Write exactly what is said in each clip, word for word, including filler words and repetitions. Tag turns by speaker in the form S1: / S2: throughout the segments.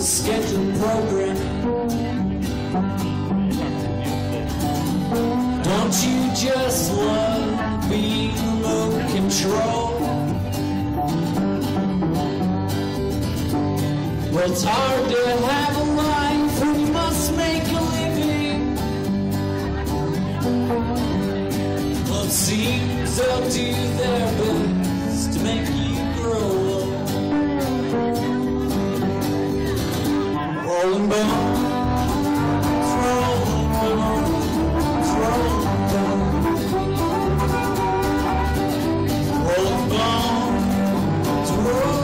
S1: scheduled program. Don't you just love being remote control? Well, it's hard to have a life when you must make a living. Well, it seems they'll do their best to make you grow old. Rolling bones, rolling bones, rolling bones, rolling bones, rolling.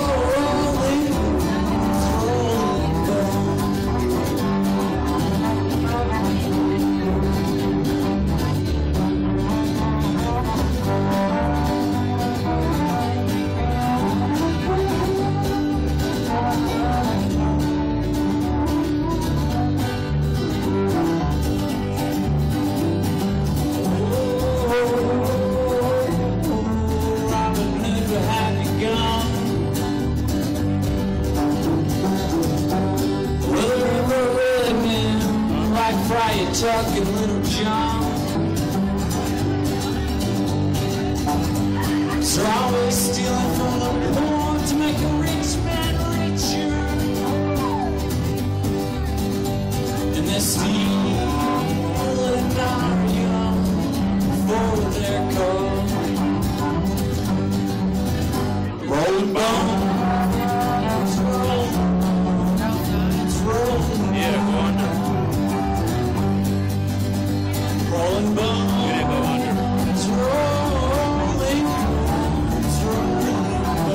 S1: Friar Tuck and Little John. So always stealing from the poor to make a rich man richer. And they're stealing our young for their cause. Rolling bones, rolling, rolling. Yeah, go on now. Rolling bones, yeah, go under. It's rolling, it's rolling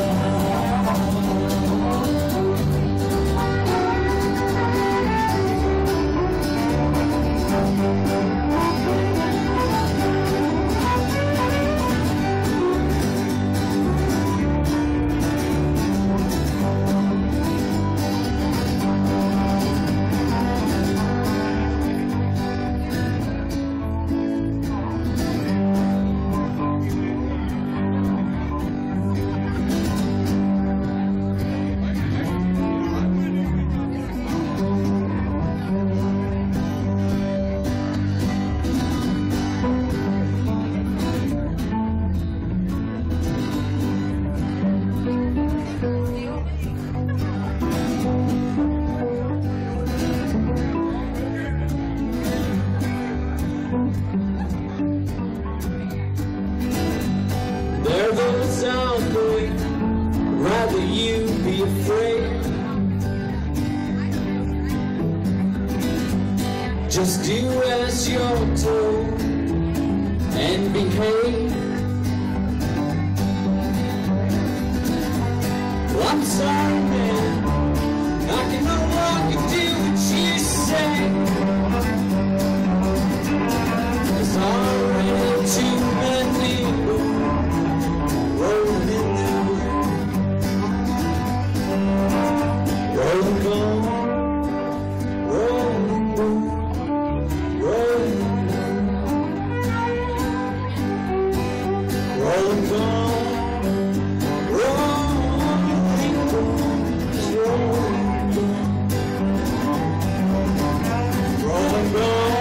S1: There those out there, rather you be afraid. Just do as you're told and behave. Well, I'm sorry, man, I can no longer do what you say. There's already too many rolling in there, rolling on, rolling on, rolling on, rolling on, rolling on, rolling on.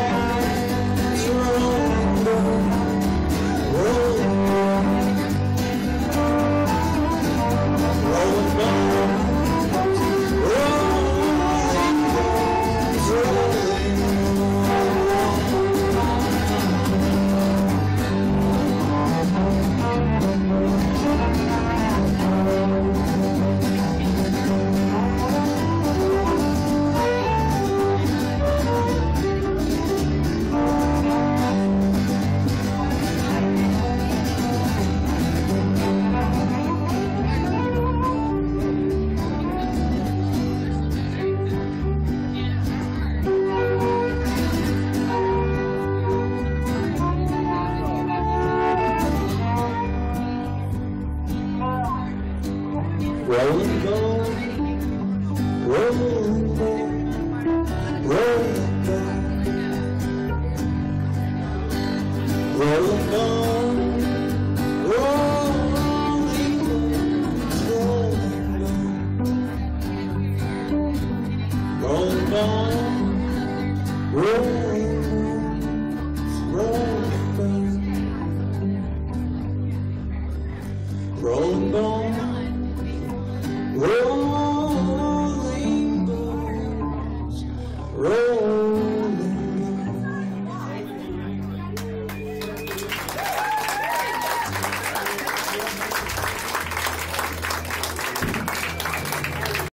S1: Rolling